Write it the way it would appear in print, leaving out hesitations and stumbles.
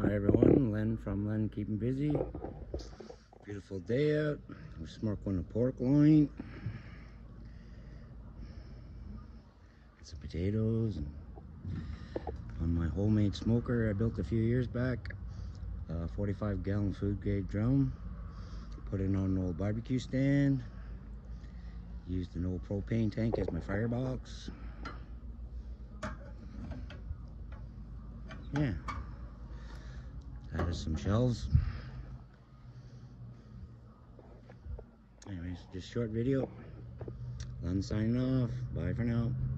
Hi everyone, Len from Len Keeping Busy. Beautiful day out. We're smoking a pork loin. Some potatoes and on my homemade smoker I built a few years back. 45-gallon food grade drum. Put it on an old barbecue stand. Used an old propane tank as my firebox. Yeah. Added some shelves. Anyways, just short video. Len signing off. Bye for now.